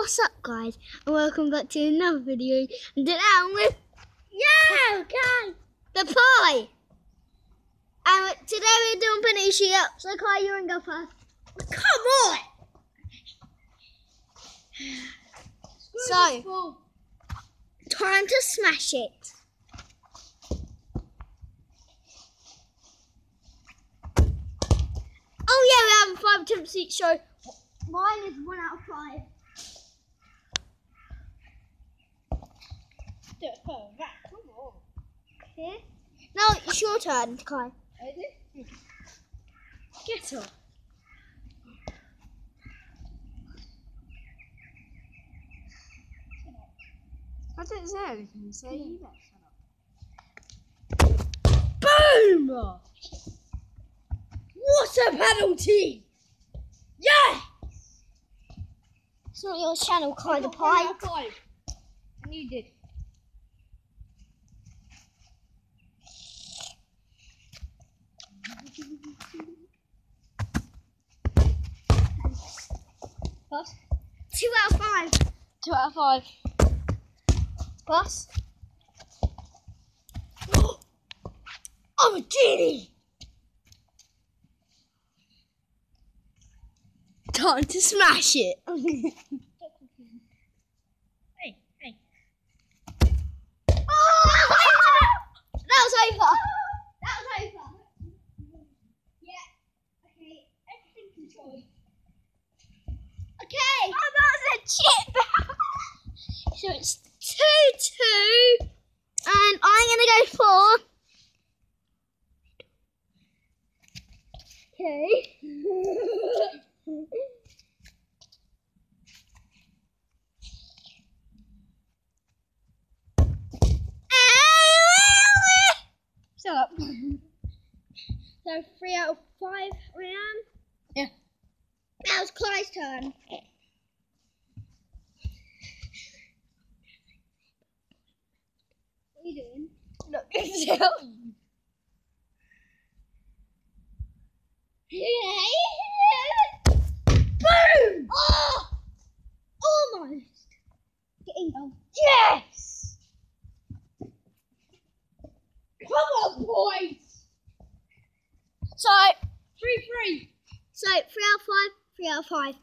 What's up, guys, and welcome back to another video. And today I'm with the pie. And today we're doing penny shootout. So Kai, you're gonna go first. Come on! So time to smash it. Oh yeah, we're having 5 attempts each, so mine is 1 out of 5. Come on. Okay. Now it's your turn, Kai. Ready? Get up. I didn't say anything, so you better shut up. Boom! What a penalty! Yeah! It's not your channel, Kai the pie. 5. And you did. Pass. 2 out of 5. 2 out of 5. Pass. I'm a genie! Time to smash it. Hey. Oh! That was over. That was over. Yeah. Okay. Everything controlled. Okay. Oh, that was a chip! So it's 2-2, and I'm gonna go for. Okay. Shut up. So 3 out of 5, Ryan. Yeah. Now it's Clyde's turn. What are you doing? Look, it's out. Boom! Oh! Almost. Getting down. Yes! Come on, boys! So 3-3. So 3 out of 5. 3 out of 5.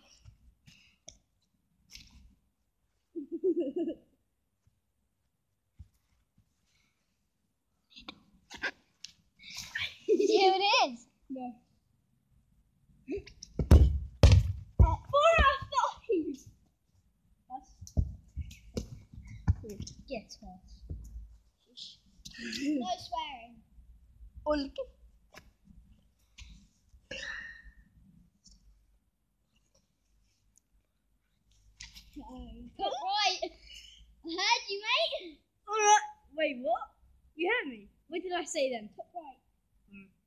See who it is? No. 4 out of 5. Get off. No swearing. Oh, look at. Top right. I heard you, mate. Alright. Wait, what? You heard me? What did I say then? Top right.